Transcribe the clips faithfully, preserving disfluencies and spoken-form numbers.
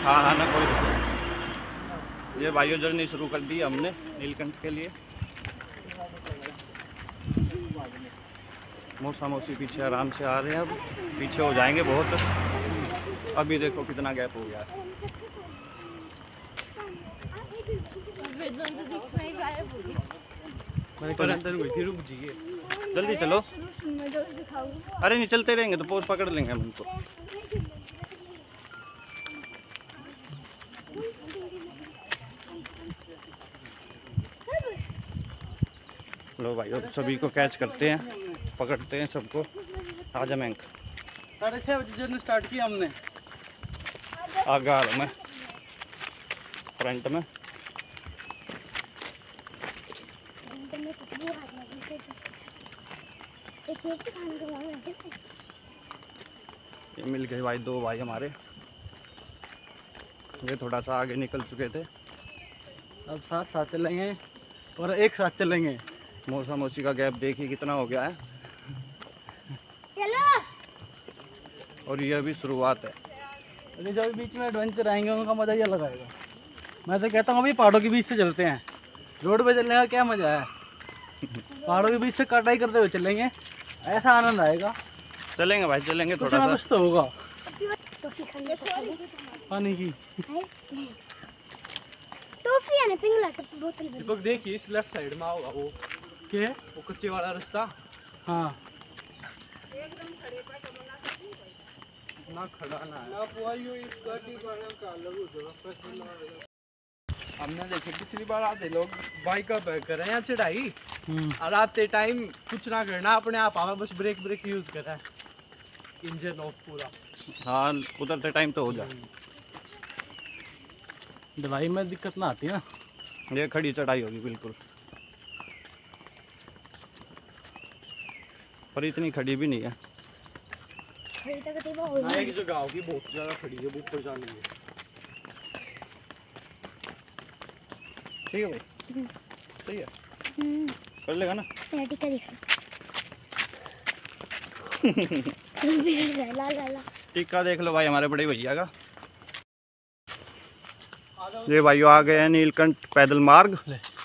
हाँ हाँ ना कोई। ये वायु जर्नी शुरू कर दी हमने नीलकंठ के लिए। मौसा मौसी पीछे आराम से आ रहे हैं, अब पीछे हो जाएंगे बहुत। अभी देखो कितना गैप हो गया है। तो अंदर हुई थी, रुक जाइए जल्दी चलो। अरे नहीं चलते रहेंगे तो पोज पकड़ लेंगे हम उनको। लो भाई अब सभी को कैच करते हैं, पकड़ते हैं सबको। आजा मैंक। साढ़े छः बजे जर्नी स्टार्ट की हमने। आगार में फ्रंट में ये मिल गए भाई, दो भाई हमारे। ये थोड़ा सा आगे निकल चुके थे, अब साथ साथ चलेंगे और एक साथ चलेंगे। मौसा मौसी का गैप देखिए कितना हो गया है। चलो। और ये अभी शुरुआत है। अरे जो बीच में एडवेंचर आएंगे उनका मज़ा ही अलग आएगा। मैं तो कहता हूँ अभी पहाड़ों के बीच से चलते हैं। रोड पे चलने का क्या मज़ा है, पहाड़ों के बीच से कटाई करते हुए चलेंगे, ऐसा आनंद आएगा। चलेंगे भाई चलेंगे, थोड़ा सा कुछ तो होगा। पानी की टॉफी है ना, पिघला के बोतल में। दीपक देखिए इस लेफ्ट साइड में होगा वो क्या, वो कच्चे वाला रास्ता। हाँ ना खड़ा ना है। हमने देखे पिछली बार आते लोग बाइक का बैक कर रहे हैं चढ़ाई, और आते टाइम कुछ ना करना, अपने आप आवा, बस ब्रेक ब्रेक यूज कर रहा है, इंजन ऑफ पूरा। हाँ उतरते टाइम तो हो जाए। दवाई में दिक्कत ना आती ना। ये खड़ी चढ़ाई होगी बिल्कुल, पर इतनी खड़ी भी नहीं है। एक जगह होगी बहुत ज़्यादा खड़ी है, बहुत परेशानी है। ठीक है भाई, सही है, कर लेगा ना। टिक्का दिखा। ला ला ला। टिक्का देख लो भाई हमारे बड़े भैया का। ये भाइयों आ गए हैं नीलकंठ पैदल मार्ग।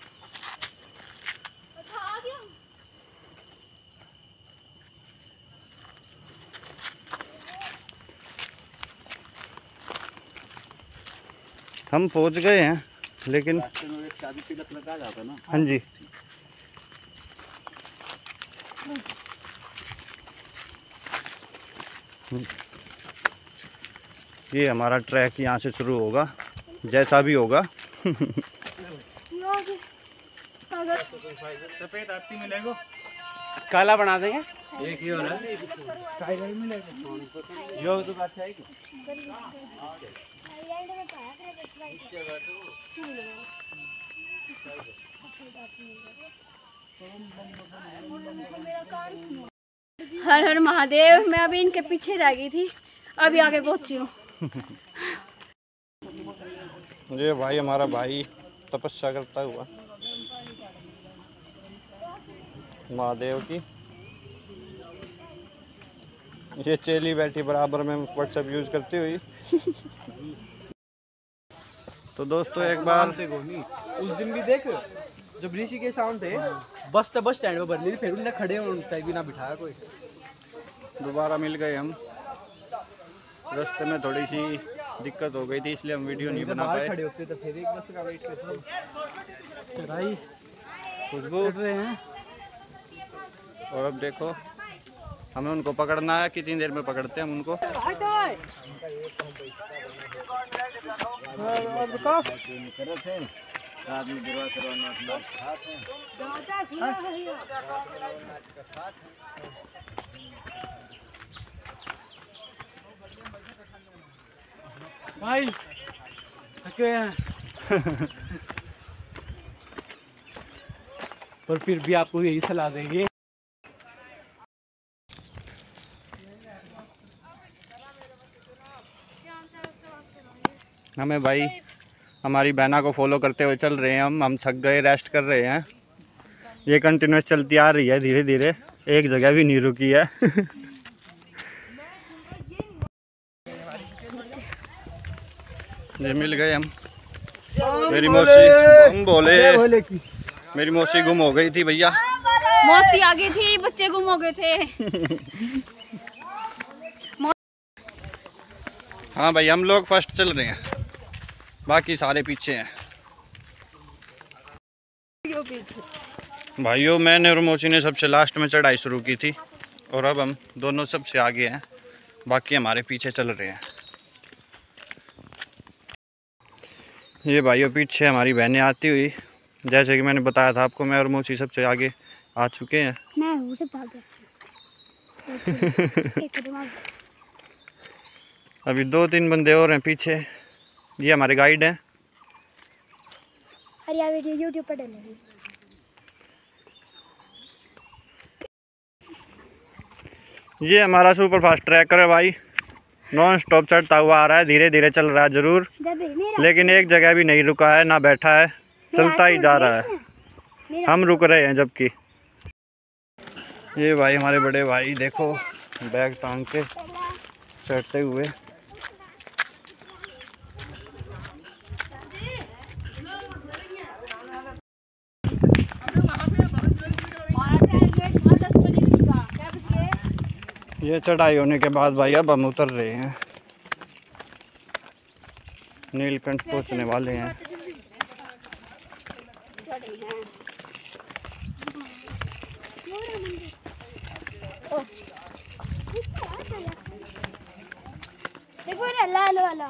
हम पहुंच गए हैं लेकिन शादी तिलक लगा जाता ना। हाँ जी ये हमारा ट्रैक यहाँ से शुरू होगा, जैसा भी होगा। सफेद आती मिलेगा, काला बना देंगे। एक ही हो रहा है, टाइगर मिलेगा। यो तो बात है कि हर हर महादेव। मैं अभी इनके पीछे रह गई थी, अभी आगे पहुंची हूँ। ये भाई हमारा भाई तपस्या करता हुआ महादेव की। ये चेली बैठी बराबर में व्हाट्सएप यूज करती हुई। तो दोस्तों एक बार उस दिन भी देख, जब ऋषि के साउंड थे बस तो बस स्टैंड में बदली, फिर उन्हें खड़े होने भी ना बिठाया कोई। दोबारा मिल गए हम, रास्ते में थोड़ी सी दिक्कत हो गई थी इसलिए हम वीडियो नहीं बना पाए। खड़े होते तो फिर एक बस का वेट करते। चढ़ाई खुशबू रहे हैं। और अब देखो हमें उनको पकड़ना है, कितनी देर में पकड़ते हैं हम उनको। भाई थके हैं। पर फिर भी आपको यही सलाह देंगे। हमें भाई हमारी बहना को फॉलो करते हुए चल रहे हैं हम हम थक गए, रेस्ट कर रहे हैं। ये कंटिन्यूस चलती आ रही है धीरे धीरे, एक जगह भी नहीं रुकी है। ये मिल गए हम। मेरी मौसी हम बोले मेरी मौसी गुम हो गई थी भैया। मौसी आ गई थी, बच्चे गुम हो गए थे। हाँ भाई हम लोग फर्स्ट चल रहे हैं, बाकी सारे पीछे हैं। भाइयों मैंने और मौसी ने सबसे लास्ट में चढ़ाई शुरू की थी और अब हम दोनों सबसे आगे हैं, बाकी हमारे पीछे चल रहे हैं। ये भाइयों पीछे हमारी बहनें आती हुई, जैसे कि मैंने बताया था आपको, मैं और मौसी सबसे आगे आ चुके हैं। मैं हूँ सब आगे। अभी दो तीन बंदे और हैं पीछे, ये हमारे गाइड हैं। अरे यार वीडियो यूट्यूब पर डालेंगे। ये हमारा सुपर फास्ट ट्रैकर है भाई, नॉन स्टॉप चढ़ता हुआ आ रहा है, धीरे धीरे चल रहा है जरूर, लेकिन एक जगह भी नहीं रुका है ना बैठा है, चलता ही जा रहा है। हम रुक रहे हैं जबकि। ये भाई हमारे बड़े भाई देखो बैग टांग के चढ़ते हुए। ये चढ़ाई होने के बाद भाई अब हम उतर रहे हैं, नीलकंठ पहुंचने वाले हैं। देखो ना लाल वाला।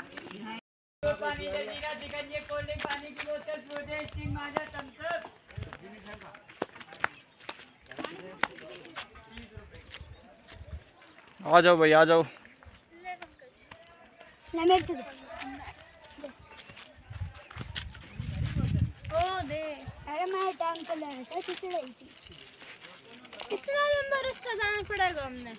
आ जाओ भाई आ जाओ। ले मेरे को दे। ओ दे। अरे मैं टाइम पे ले था किसी रही थी। कितना लंबा रास्ता जाना पड़ेगा हमने।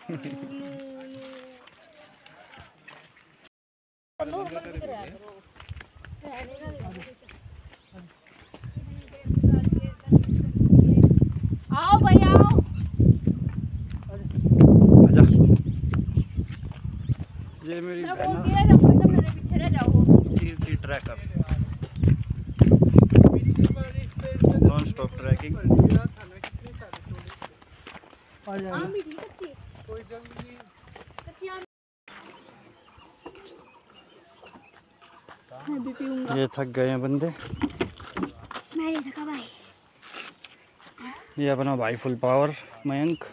आओ भाई आओ। आजा। ये मेरी बहना मेरे पीछे रह जाओ। Kirti tracker, non stop tracking. ये थक गए हैं बंदे। मैं नहीं थका भाई। ये अपना भाई फुल पावर मयंक,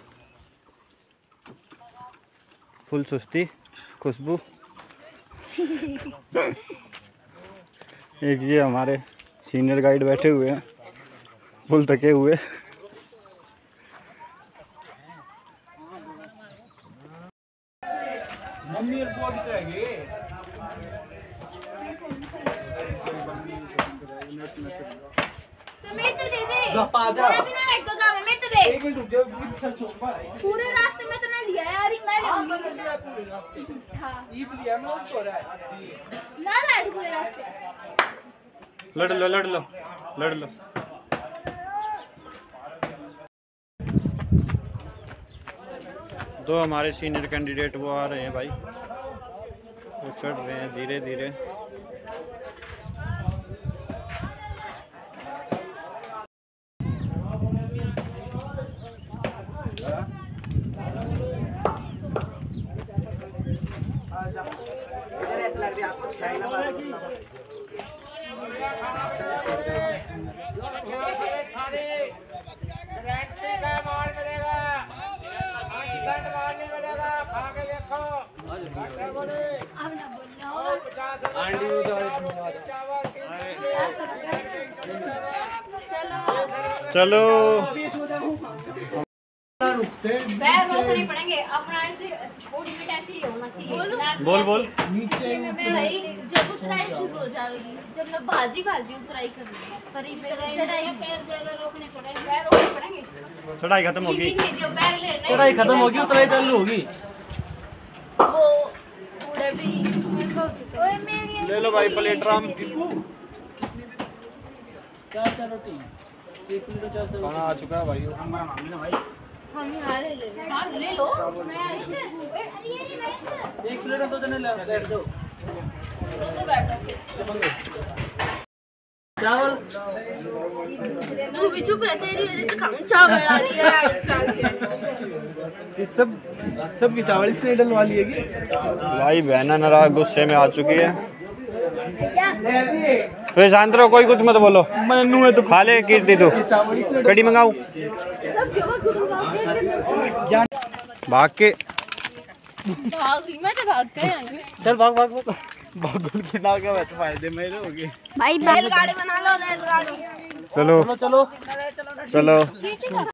फुल सुस्ती खुशबू। एक ये हमारे सीनियर गाइड बैठे हुए हैं फुल थके हुए। मम्मी तो मेरे तो दे दे। जा जा। पूरा दिन एक तो काम है, मेरे तो दे। एक मिनट रुक जाओ, सर छोड़ पा रहा है। पूरे रास्ते में तो नहीं लिया यार, मैं पूरे लूंगी। रास्ते हाँ। ईद लिया मैं उसको रहा है। ना ना है पूरे रास्ते। लड़ लो लड़ लो लड़ लो। दो हमारे सीनियर कैंडिडेट वो आ रहे हैं भाई, वो चढ़ रहे हैं धीरे धीरे। ऐसा लग रहा है आपको छाई ना मारो। चलो बैग रोकने पड़ेंगे अपना, ऐसे बॉडी फिट ऐसे ही होना चाहिए। बोल बोल। नीचे में भाई जब उतराई शुरू हो जाएगी, जब मैं भाजी भाजी उतराई कर रही हूँ करीब चढ़ाई पैर ज्यादा रोकने पड़ेंगे, पैर रोकने पड़ेंगे। चढ़ाई खत्म होगी, जो बैग ले रहे चढ़ाई खत्म होगी, उतराई चालू होगी। वो उड़े भी ओए मेरी ले लो भाई प्लेट राम। चार चार रोटी एक किलो चलते खाना आ चुका है भाई। हम यहाँ ले ले हाँ ले लो। मैं इसमें अरे ये नहीं एक प्लेट तो जने ले दो। तो तो बैठो चावल तू भी चुप रह, तेरी वजह से खाऊं चावल डाली है चाल के। ये सब सब की चावल इसने डलवा ली है कि भाई बहना नाराज गुस्से में आ चुकी है। तो शांत रहो, कोई कुछ मत बोलो। मनु है तो खा ले कीर्ति तू। चावल इसने कड़ी मंगाऊ सब क्यों भाग के। भाग रही मैं तो भाग के आई हूं। चल भाग भाग भाग भाग के ना क्या बात फायदे मेरे हो गए भाई बैलगाड़ी बना लो, रेलगाड़ी। चलो चलो चलो चलो।